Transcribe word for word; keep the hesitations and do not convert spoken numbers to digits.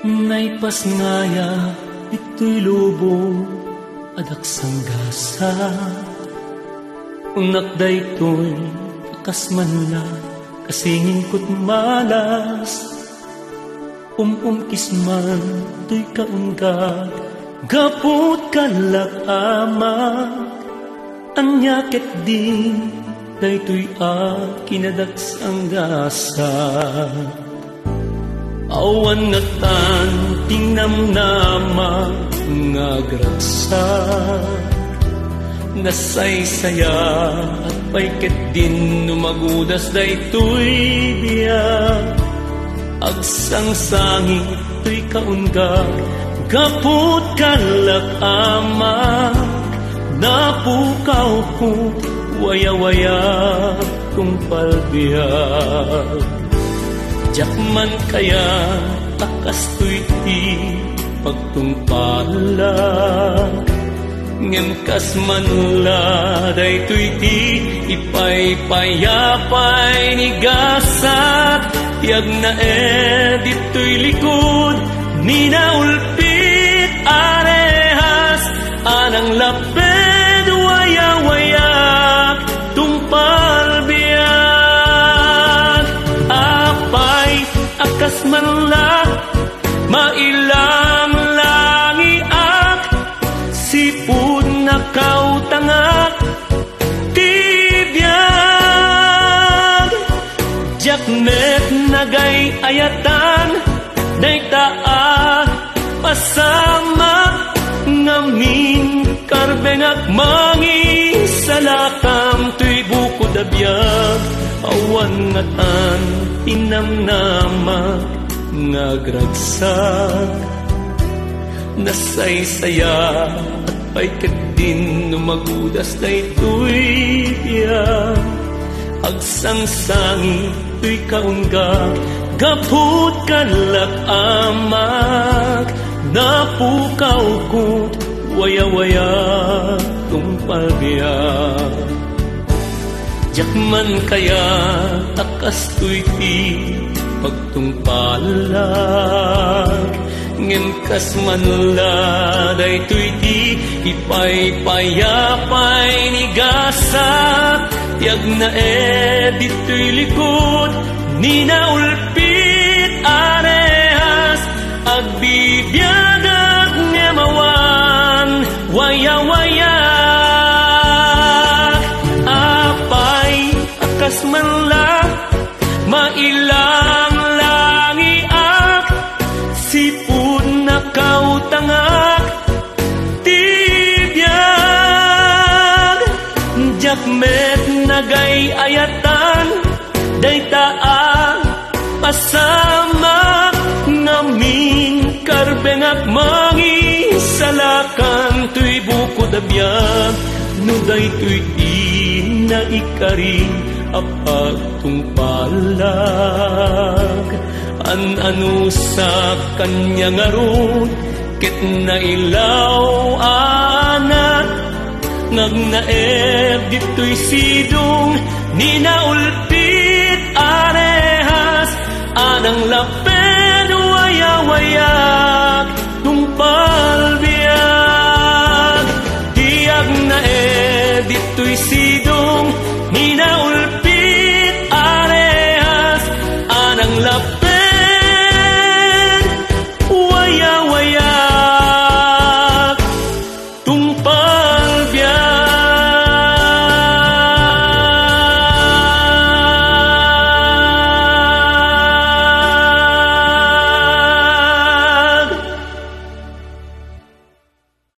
Naipasngaya ito'y lubo adaksang gasa. Unakday to'y akasmanla kasingin ko't malas. Um-umkisman to'y kaunggat gapot kalakamak. Anyakit din daytoy akinadaksang gasa. Awan nga tan tinamnama nga gragsak. Nasaysaya at paiket din numagudas daytoy biyak. Agsang-sangit to'y kaunggat gapot kalakamak. Napukaw ko waya-waya kung palbiyak. Jakman kaya akas to'y ti pagtungpalag. Ngem kas manla daytoy ti ipay-payapay ni gasat. Tiag na edit to'y likod ni naulpit arehas. Anang laped waya-wayak tungpalbiyak. Apay akas manla mailang langiak. Sipud na kautangak tibiyag. Jakmet nagay ayatan daytaa pasamak. Ngamin karbengak mangi salakam tuy buko dabiyag. Awan nga tan tinamnamak nga gragsak. Nasaysaya at paiket din numagudas daytoy biyak. Agsang-sangi tuy kaungga gaput kalakamak. Napukaw ko waya-waya kung palbiyak. Jakman kaya akas to'y ti pagtungpalag. Ngem kas manla daytoy ti ipay-payapay ni gasat. Tiag na edit to'y likod ni naulpit arehas. Agbibiyagag ngemawan waya-wayak. Apay akas manla mailang langiak. Sipud na kautangak tibiyag. Jakmet nagay ayatan daytaa pasamak. Ngamin karbengak mangi salakan tuy buko dabiyag. No daytoy di na ikari apat tungpalag. An-ano sa kanya ngarod ket na ilaw anak. Ngagnaeb dito'y sidong ni naulpit arehas. Anang laped waya-waya